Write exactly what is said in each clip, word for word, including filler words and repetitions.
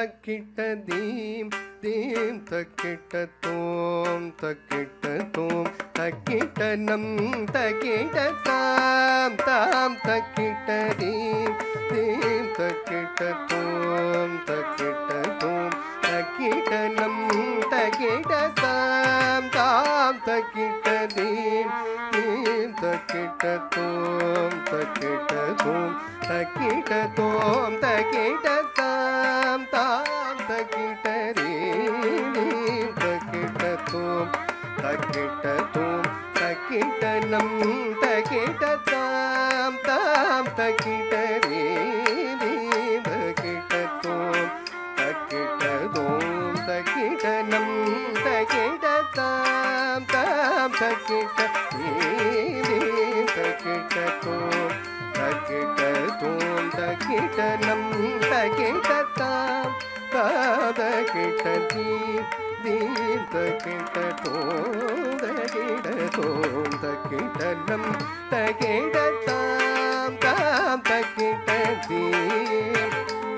तकिट दीम दीम तकिट तोम तकिट तोम तकिट नम तकिट ताम ताम तकिट दीम दीम तकिट तोम तकिट तोम तकिट नम तकिट ताम ताम तकिट दीम दीम तकिट तोम तकिट तोम तकिट तोम तकिट ताम ताम तकिट दीम तकिट तोम तकिट तोम तकिट नम तकिट ताम ताम तकिट दीम तकिट तोम तकिट तोम तकिट नम तकिट ताम ताम तकिट दीम तकिट तोम तकिट तोम तकिट नम तकिट ताम ताम तकिट दीम दीम तकिट तोम तकिट तोम तकिट नम तकिट ताम ताम तकिट दीम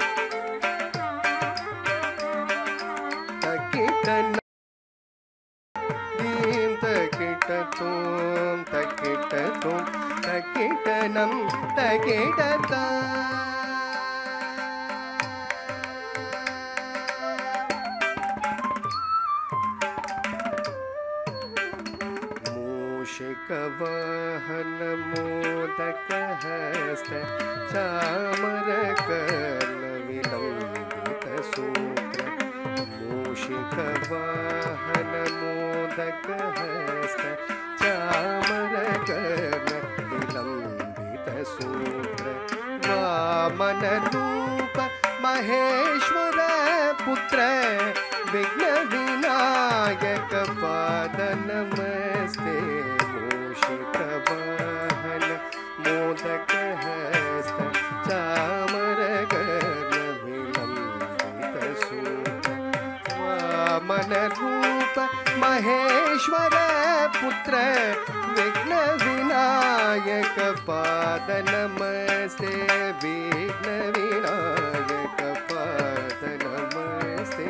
तकिट दीम तकिट तोम तकिट तोम तकिट नम तकिट ताम मूषिकवाहन मोदक हस्त चामर कर्ण विलंबित सूत्र मूषिकवाहन मोदक हस्त चामर कर्ण विलंबित सूत्र वामन रूप महेश्वर पुत्र विघ्न विनायक पाद नमस्ते मूषिकवाहन मोदक हस्त चामर कर्ण विलंबित सूत्र वामन रूप महेश्वर पुत्र विघ्न विनायक पाद नमस्ते विघ्न विनायक पाद नमस्ते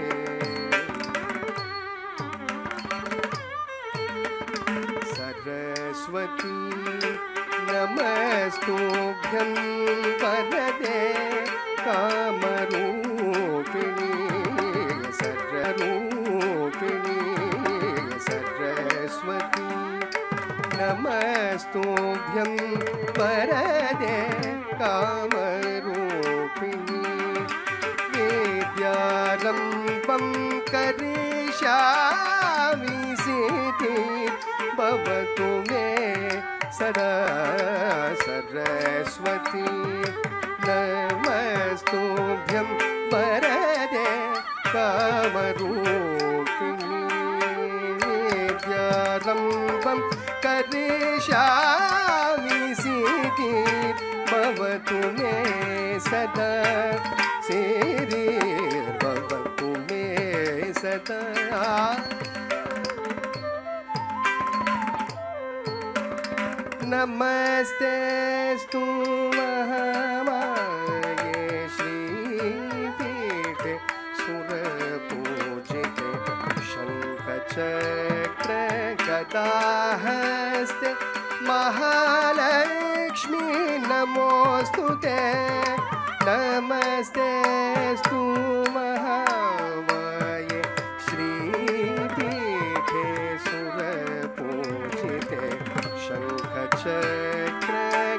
सरस्वती नमस्तुभ्यं वरदे कामरूपिणी सर्वरूपिणी सरस्वती नमस्तुभ्यं वरदे कामरूपिणी विद्यारम्भं करिष्यामि सिद्धिं भवतु मे सदा सरस्वती नमस्तुभ्यं वरदे कामरूपिणी विद्यारम्भं करिष्यामि सिद्धिं भवतु मे सदा सिद्धिर्भवतु मे सदा नमस्तेस्तु महामाये श्रीपीठे सुरपूजिते शङ्खचक्र गदाहस्ते महालक्ष्मी नमोस्तुते नमस्तेस्तु महामाये श्रीपीठे सुरपूजिते शङ्खचक्र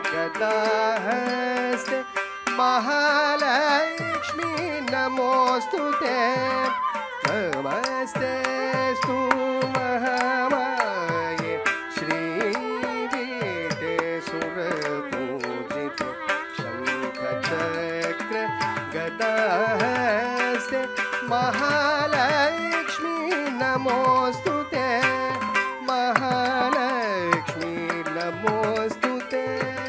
गदाहस्ते महालक्ष्मी नमोस्तुते नमस्तेस्तु महामाये श्रीपीठे सुरपूजिते शङ्खचक्र गदाहस्ते महालक्ष्मी नमोस्तुते महालक्ष्मी नमोस्तुते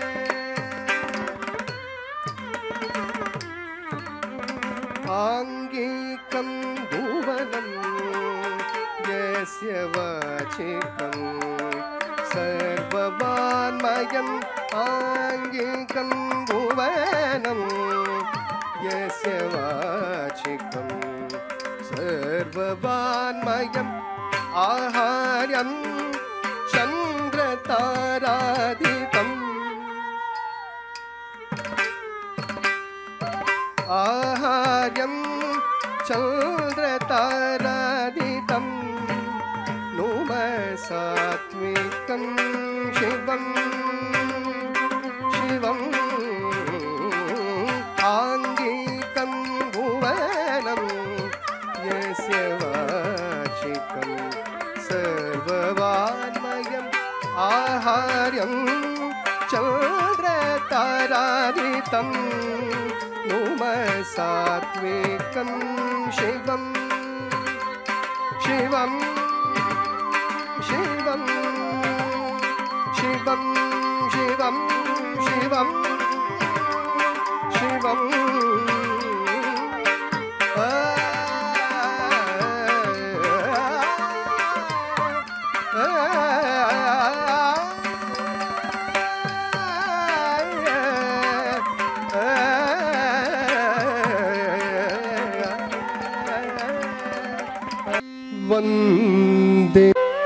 आङ्गिकं भुवनं यस्य वाचिकं सर्ववान्मयम् आङ्गिकं भुवनं यस्य वाचिकं सर्ववान्मयम् आहार्यं चन्द्रतारादिकम् आहार्यं चन्द्रतारादितं नुम सात्विकं शिवं शिवम् आङ्गिकं भुवनं यस्य वाचिकं सर्ववान्मयम् आहार्यं चन्द्रतारादितं नुम सात्विकं शिवं शिवं शिवं शिवं शिवं शिवं शिवं वन्दे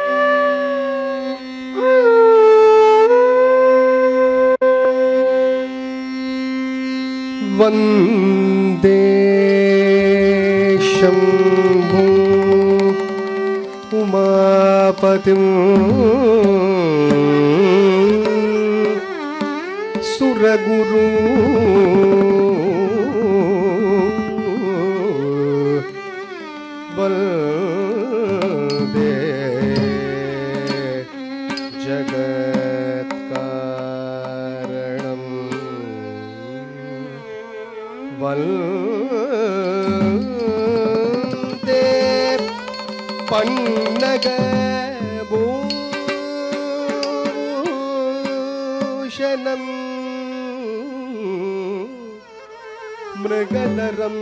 वन्दे शम्भुं उमापतिं सुरगुरु वन्दे जगत्कारणं वन्दे पन्नगभूषणं मृगधरं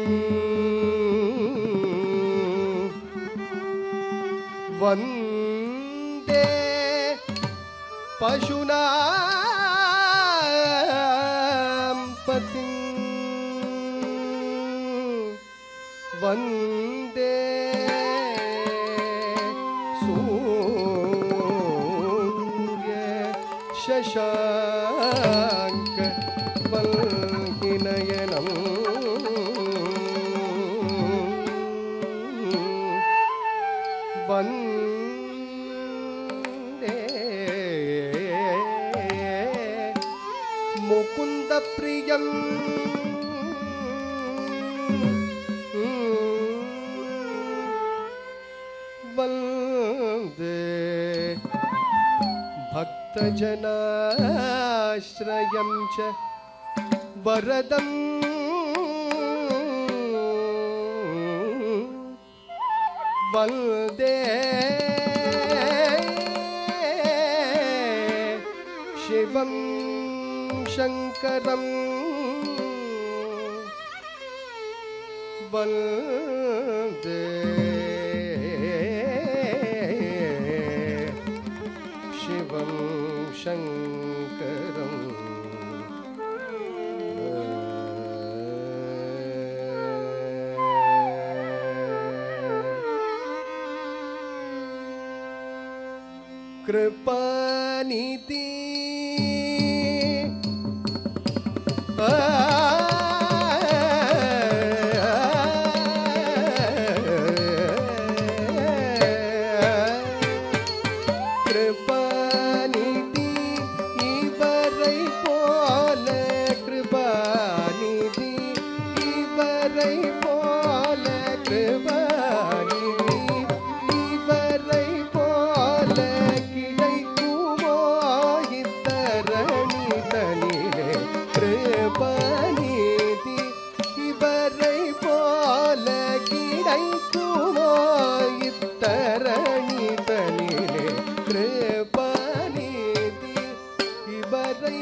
वन्दे पशूनां पतिं वन्दे सूर्य शशाङ्क वल्किनयनं वन्दे मुकुन्दप्रियं वन्दे भक्तजनाश्रयं च वरदं वन्दे शिवं शङ्करं वन्दे शिवं शङ्करं कृपानिधि कृपानिधि इवरै पोले कृपानिधि इवरै पोले कृपानिधि इवरै पोले கிடைக்குமோ இத்தரணி தனிலே कृपानिधि இவரை போல கிடைக்குமோ இத்தரணி தனிலே कृपानिधि இவரை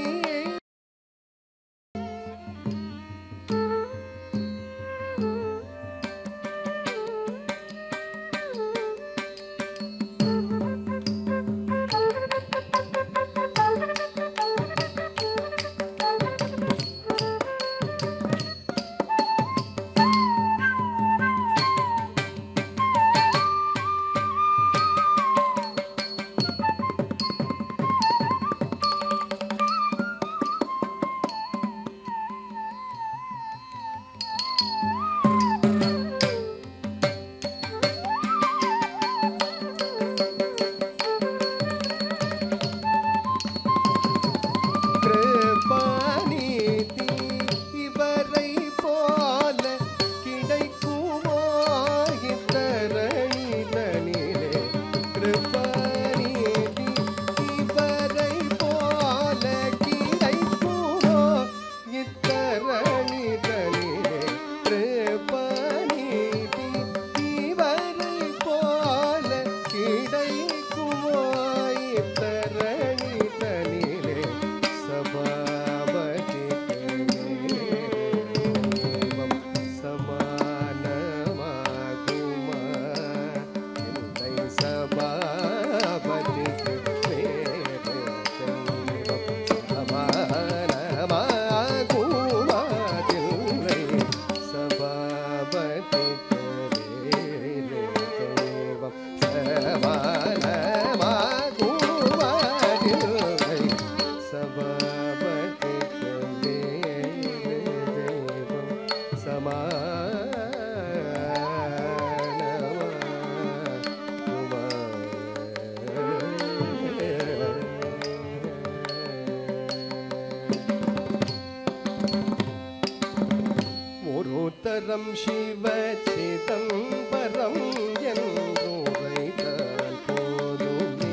தரம் சிவ சிதம்பரம் என்றுரைத்தால் போதுமே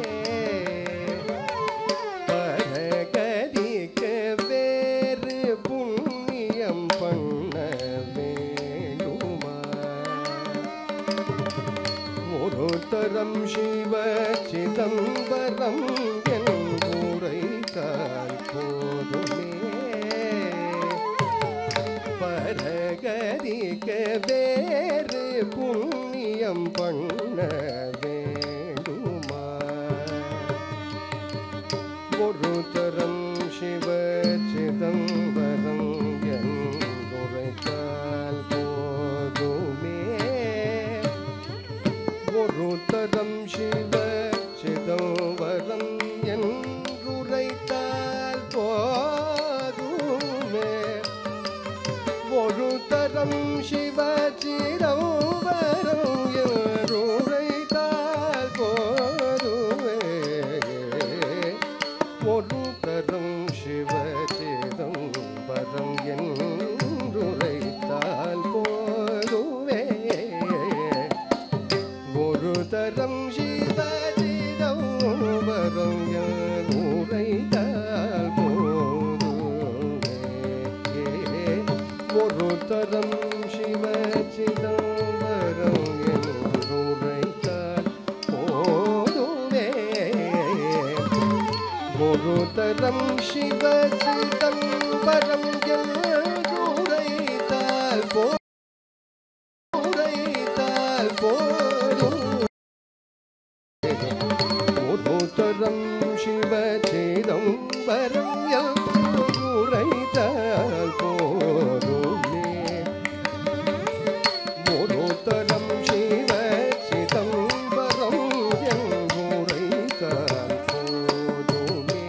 பரகதிக்க வேறு புண்ணியம் பண்ண வேண்டுமா ஒரு தரம் சிவ சிதம்பரம் என்றுரைத்தால் போதுமே பரகதிக்க வேறு புண்ணியம் பண்ண வேண்டுமா ஒரு தரம் சிவ சிதம்பரம் என்றுரைத்தால் போதுமே ஒரு தரம் சிவ சிதம்பரம் என்றுரைத்தால் போதுமே ஒரு தரம் சிவ சிதம்பரம் என்றுரைத்தால் போதுமே ஒரு தரம் சிவ சிதம்பரம் என்றுரைத்தால் போதுமே ஒரு தரம் சிவ சிதம்பரம் என்றுரைத்தால் போதுமே ஒரு தரம் சிவ சிதம்பரம் என்றுரைத்தால் போதுமே ஒரு தரம் சிவ சிதம்பரம் என்றுரைத்தால் போதுரைத்தால் போதும் ஒரு தரம் சிவ சிதம்பரம் என்றுரைத்தால் போதுமே ஒரு தரம் சிவ சிதம்பரம் என்றுரைத்தால் போதுமே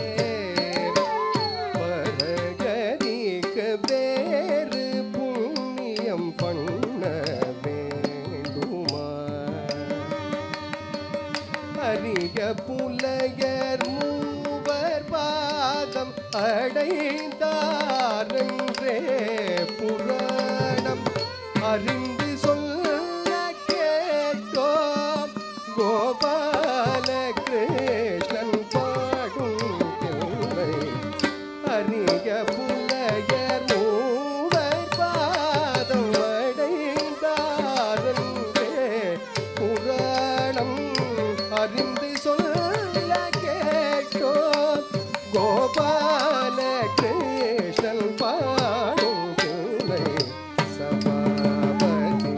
பரகதிக்க வேறு புண்ணியம் பண்ண வேண்டுமா அரிய புலையர் மூவர் பாதம் அடைந்தாரென்றே புராணம் அறிந்து சொல்ல கேட்டோம் கோபால கிருஷ்ணன் பாடும் பிள்ளை அரிய புலையர் மூவர் பாதம் அடைந்தாரென்றே புராணம் அறிந்து சொல்ல கேட்டோம் கோபால கிருஷ்ணன் பாடும் பிள்ளை சபாபதி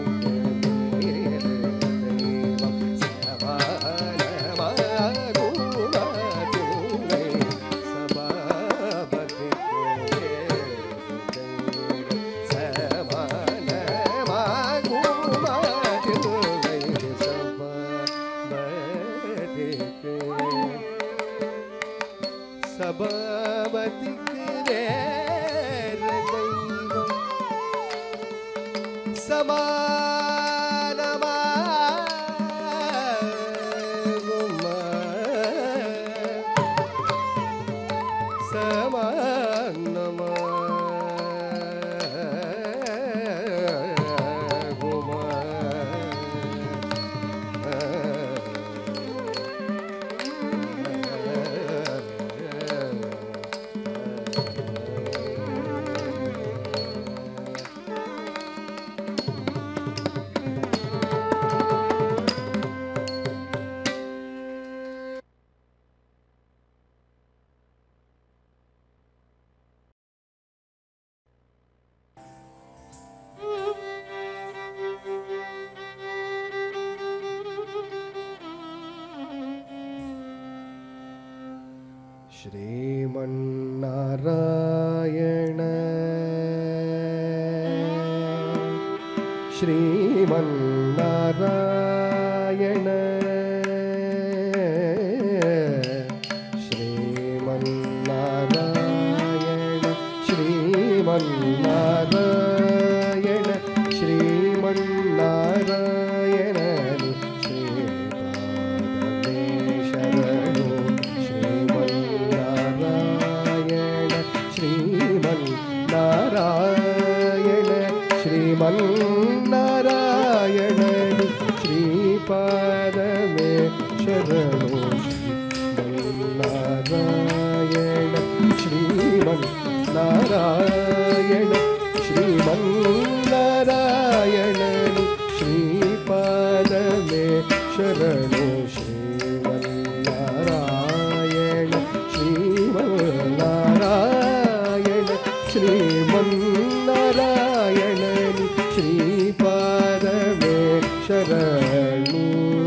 தெய்வம் சபானமாகுமதில்லை சபாபதி சபானமாகுமதில்லை சபாபதிக்கு வேறு தெய்வம் சமானமாகுமா சமானமாகுமா श्रीमन्नारायण श्रीमन्नारायण श्रीमन्नारायण श्रीमन्नारायण श्रीमन्नारायण श्रीमन्नारायण ಶ್ರೀಮನ್ನಾರಾಯಣನಿ ಶ್ರೀಪಾದಮೇ ಶರಣು ಶ್ರೀಮನ್ನಾರಾಯಣ ಶ್ರೀಮನ್ನಾರಾಯಣ ಶ್ರೀಮನ್ನಾರಾಯಣನಿ ಶ್ರೀಪಾದಮೇ ಶರಣು ಶ್ರೀಮನ್ನಾರಾಯಣ ಶ್ರೀಮನ್ನಾರಾಯಣ ಶ್ರೀಮನ್ನಾರಾಯಣನಿ ಶ್ರೀಪಾದಮೇ ಶರಣು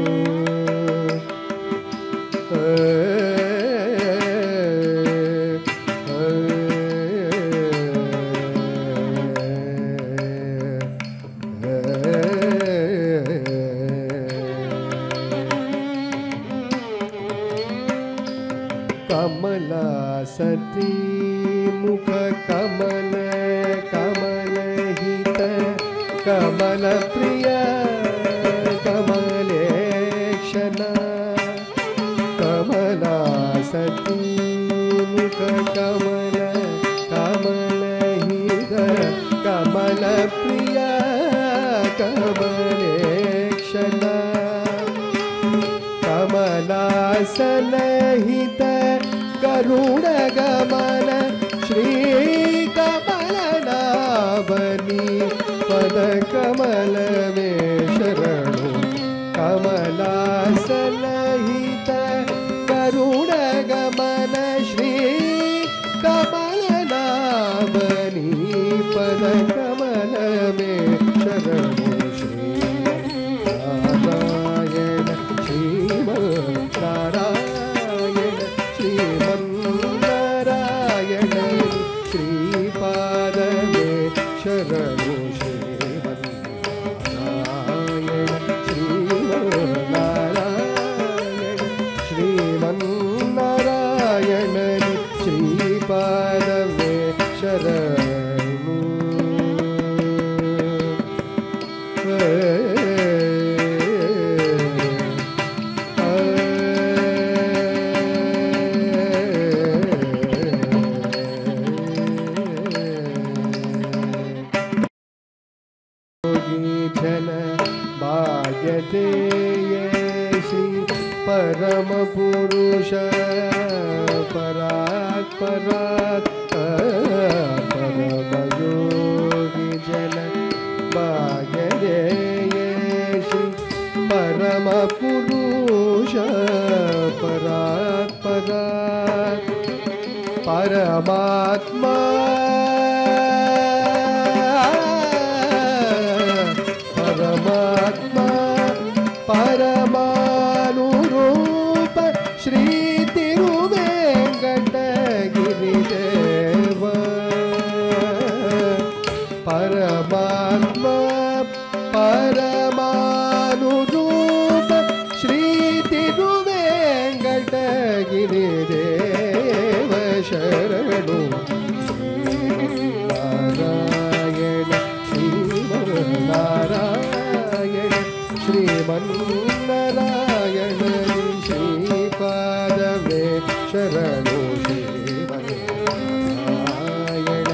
कमला सती मुख कमल कमल हित कमल प्रिय कमलेक्षणा कमला सती मुख कमल कमल हित कमल प्रिय कमलेक्षणा कमलासनहित करुण गमन श्री कमलनाभनी पद कमल में शरणु कमलासनहित करुण गमन श्री कमलनाभनी पद कमल में शरणु श्री नारायण श्रीमन्नारायण श्रीमन्नारायण श्रीपादमे शरणु श्रीमन्नारायण श्रीमन्नारायण श्रीमन्नारायण श्रीपादमे शरणु जन भाग्यदेय श्री परम पुरुष परात् परात् परम योगी जन भाग्यदेय श्री परम पुरुष परात् परात् परमात्मा परमात्मा परमानुरूप श्री तिरुवेंकटगिरिदेव परमात्मा परमानुरूप श्री तिरुवेंकटगिरिदेव शरणु नारायण श्रीमन्नारायण श्रीमन्नारायण श्रीपादमे शरणु श्रीमन्नारायण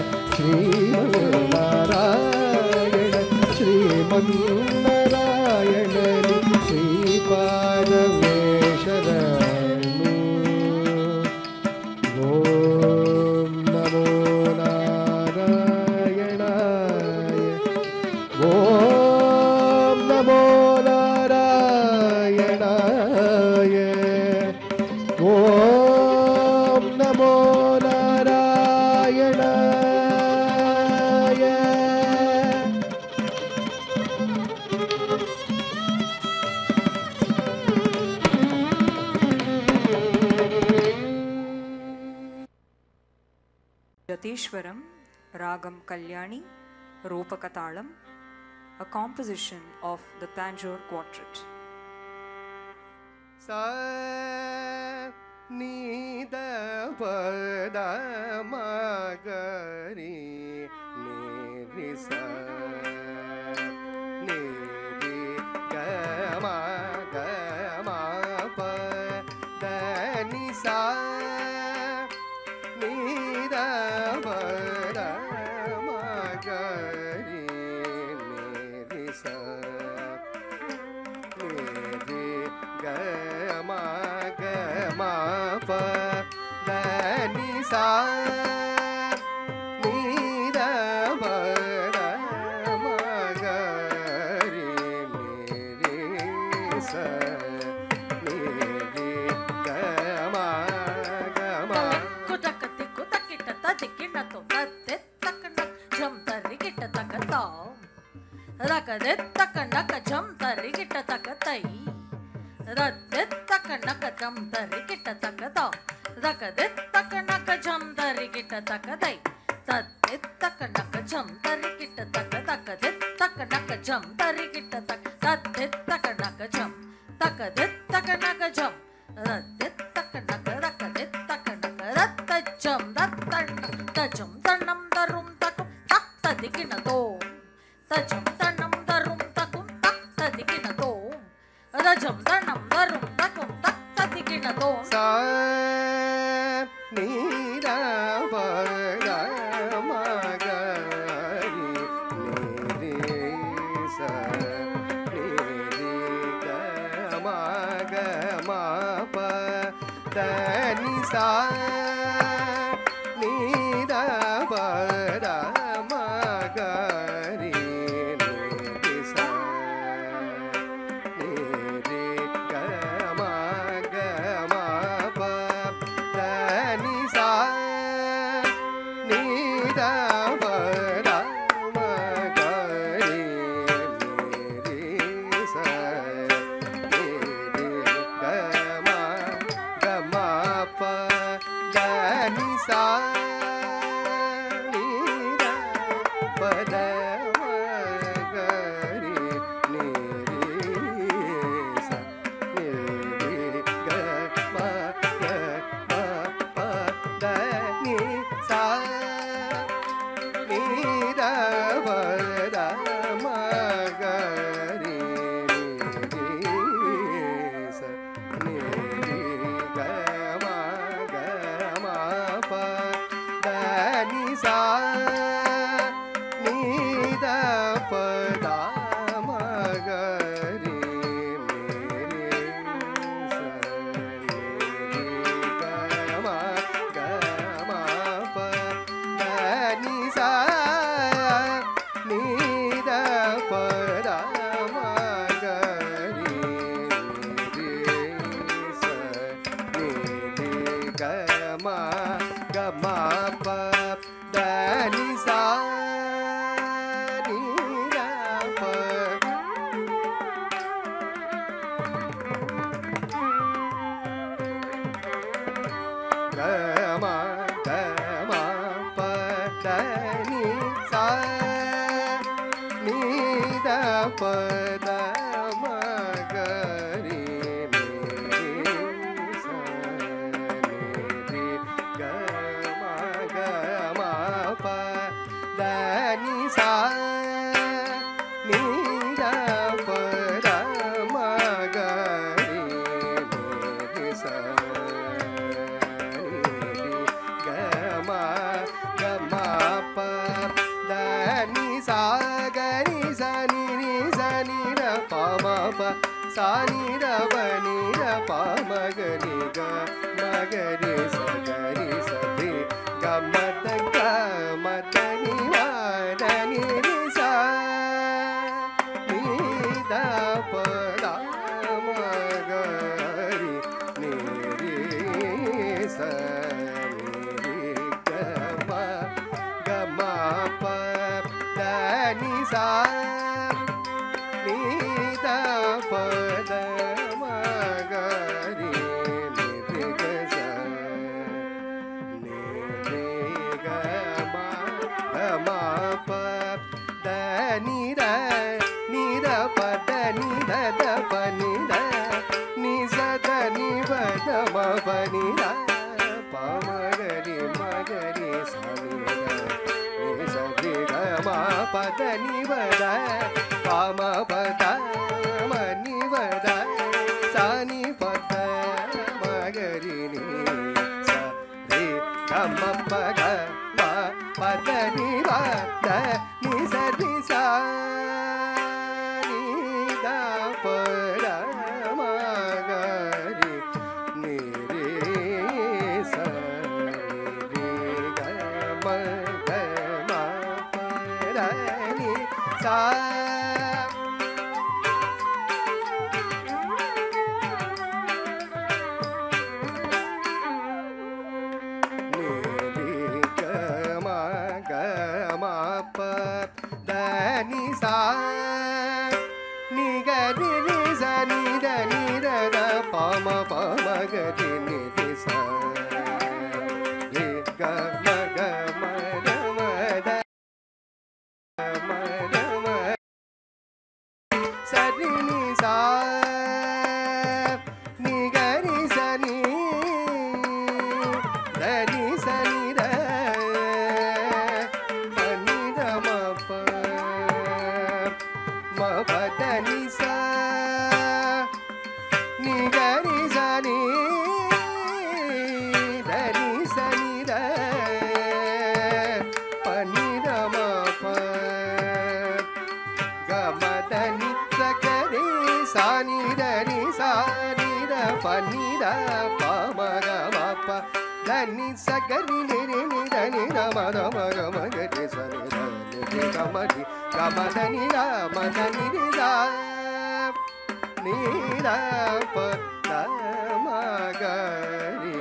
श्रीमन्नारायण श्रीमन्नारायण श्रीपादमे शरणु ओम नमो नारायणाय ओम नमो नारायणाय ओम नमो नारायणाय Jateshwaram Ragam Kalyani Ropakatalam, a composition of the Tanjore Quartet. sa ni da pa da ma ga ri ni ri sa ni ri ga ma ga ma pa da ni sa ni da pa da ma ga ri ni தக்கதே தக்க நக்க ஜம் தரி கிட்ட தக்க தை ரத்தே தக்க நக்க ஜம் தரி கிட்ட தக்க தா தக்கதே தக்க நக்க ஜம் தரி கிட்ட தக்க தை தத்தே தக்க நக்க ஜம் தரி கிட்ட தக்க தக்கதே தக்க நக்க ஜம் தரி கிட்ட தக்க தத்தே தக்க நக்க ஜம் தக்கதே தக்க நக்க ஜம் ரத்தே தக்க நக்க ரக்கதே தக்க நக்க ரத்த ஜம் தத்தன் தஜம் தன்னம் தரும் தக்கும் தத்ததிகினதோ தஜம் தன்னம் தரும் தக்கும் தத்ததிகினதோ ரஜம் தன்னம் தரும் தக்கும் தத்ததிகினதோ சா நீரா பரா மகரி நீரே சா நீரே க மக மப தனி சா நீரா பரா மகரி நீரே சா நீரே க மக மப தனி சா நீரா பரா மகரி நீரே சா நீரே க மக மப தனி சா நீரா பரா மகரி நீரே சா நீரே க மக மப தனி சா நீரா பரா மகரி நீரே சா நீரே க மக மப தனி சா நீரா பரா மகரி நீரே சா நீரே க மக மப தனி சா நீரா பரா மகரி நீரே சா நீரே க மக மப தனி சா நீரா பரா கம கம பதனி சா நீத பத மகரி நீரே சா நீரே கம கம பதனி சா நீத பத மகரி நீரே சா சானி ரவனி ரப மகரி க மகரி சகரி சதி கமத கமத நிவாரணி சா நீத பத மகரி நீரே சா நீரே கம கம பதனி சா நீத பத மகரி நிரே க சா நிரே க ம ம பதனி ர நிர பதனி த த பனி ர நி சத நி பத ம பனி ர ப மகரி மகரி சா நி ர நி சதி க ம பதனி வத பாம பத மணி வத சானி பத மகரி நீ ச ரே கம பத ம பத நி வத நி சதி சா நீ த பர மகரி நீ ரே சா நீ க ம க ம பர நீ சா நீ க ம க ம ப த நி சா சானி தனி சானி த பனி த பமக மப தனி சகரி நிரி நி தனி த மத மக மகரி சனி த நிரி கமரி கமதனி த மதனி ரி த நீ த ப த மகரி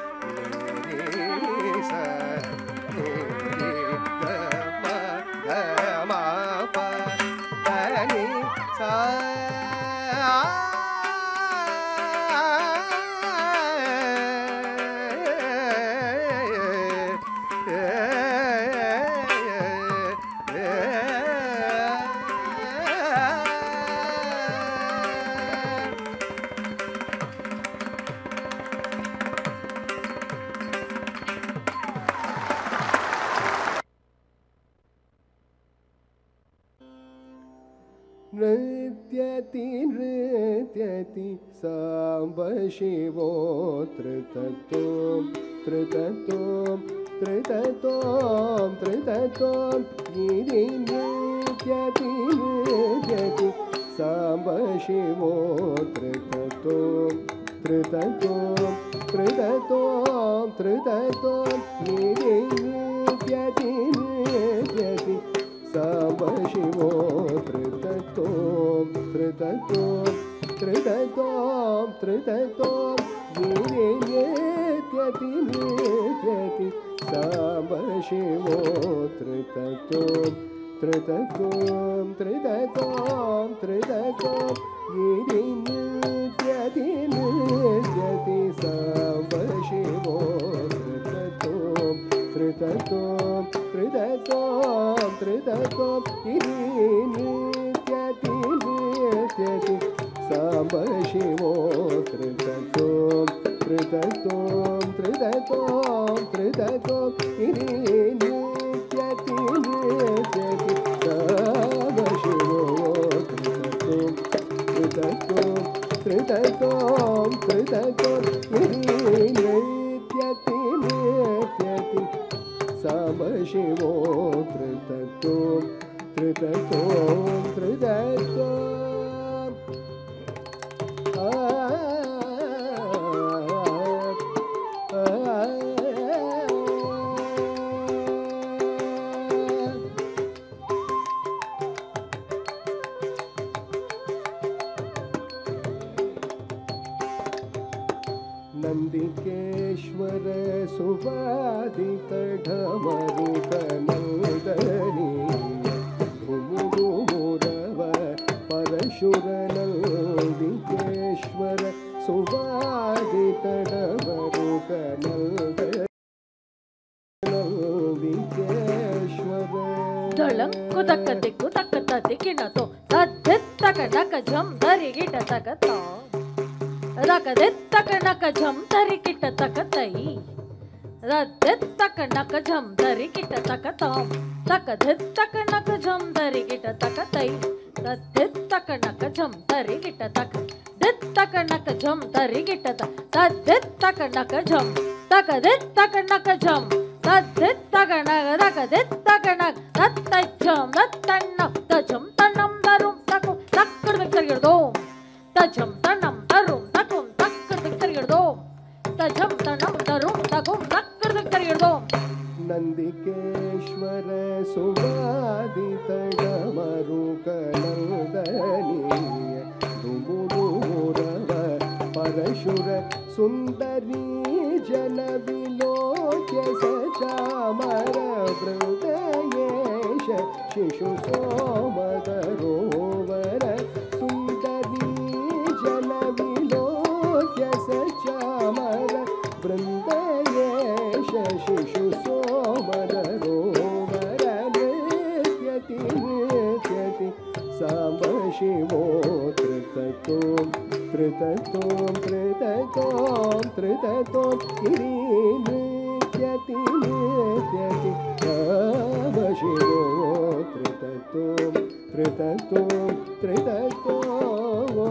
நிரி ச நிரி க ம க ம ப தனி சா नृत्यति नृत्यति साम्ब शिवो त्रितत्वं त्रितत्वं त्रितत्वं त्रितत्वं गिरि नृत्यति नृत्यति साम्ब शिवो त्रितत्वं त्रितत्वं त्रितत्वं त्रितत्वं गिरि नृत्यति नृत्यति साम्ब शिवो त्रितत्वं त्रितत्वं त्रितत्वं त्रितत्वं गिरि नृत्यति नृत्यति साम्ब शिवो त्रितत्वं त्रितत्वं त्रितत्वं त्रितत्वं गिरि नृत्यति नृत्यति साम्ब शिवो त्रितत्वं त्रितत्वं त्रितत्वं त्रितत्वं गिरि नृत्यति नृत्यति साम्ब शिवो त्रितत्वं त्रितत्वं त्रितत्वं त्रितत्वं गिरि नृत्यति नृत्यति साम्ब शिवो त्रितत्वं त्रितत्वं त्रितत्वं त्रितत्वं गिरि नृत्यति नृत्यति साम्ब शिवो त्रितत्वं त्रितत्वं त्रितत्वं नंदिकेश्वर सुवादित ढमरुकनंदनी धुमुधुमुरव परशुर नंदिकेश्वर सुवादित ढमरुकनंदिकेश्वर दळंकु तक्क दिक्कु तक्क तदिकिनतो तद्दित्तक नक झम दरिगिट तकतो रकदित्तक नक झम दरिगिट तकतै रद्दित्तक नक झम दरिगिट तकतोम तकदित्तक नक झम दरिगिट तकतै तद्दित्तक नक झम दरिगिट तक दित्तक नक झम दरिगिट तद्दित्तक नक झम तकदित्तक नक झम तद्दित्तक नक रकदित्तक नक तत्तझम तत्तन्न तझम तन्नम दरुम तकु तक्कड़ तक्कड़गिरदोम तझम तन्नम दरुम तकुम तक्कड़ तक्कड़गिरदोम तझम तन्नम दरुम तकुम तक्कड़ तक्कड़गिरदोम नंदिकेश्वर सुवादित ढमरुकनंदनीय धुमुधुमुरव परशुर सुंदरी जन विलोक्य सचामर वृदयेश शिशु सोमदरोवर सुंदरी जन विलोक्य सचामर वृंदयेश शिशु सोमदरोवर नृत्यति नृत्यति साम्ब शिवो त्रितत्वं त्रितत्वं त्रितत्वं त्रितत्वं गिरि नृत्यति नृत्यति साम्ब शिवो त्रितत्वं त्रितत्वं त्रितत्वं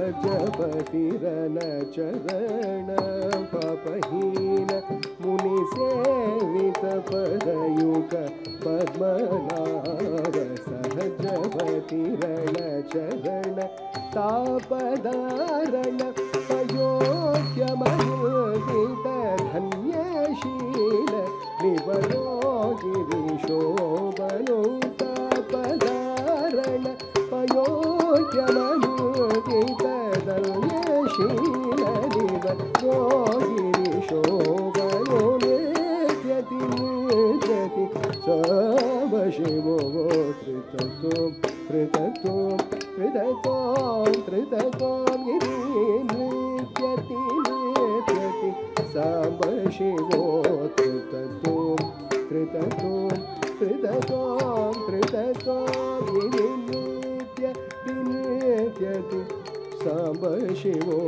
सहजपतिरन चरण पापहीन मुनिसेवित पदयुग पद्मनाभ सहजपतिरण चरण तापदारण अयोग्यमनुदित धन्यशील निवरो गिरिशोभनो तापदारण अयोग्यमनुदित धन्यशील निवरो गिरिशोभनो नित्यति नित्यति सर्वशिवो त्रितत्वं त्रितत्वं त्रितत्वं त्रितत्वं नित्यति नित्यति सर्वशिवो त्रितत्वं त्रितत्वं त्रितत्वं त्रितत्वं नित्यति नित्यति सर्वशिवो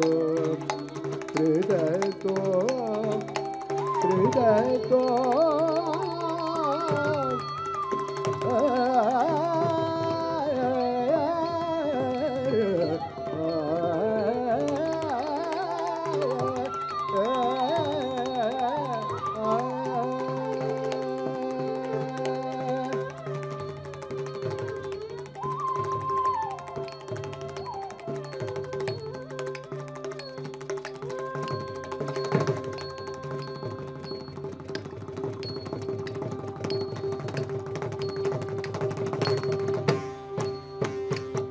त्रितत्वं त्रितत्वं त्रितत्वं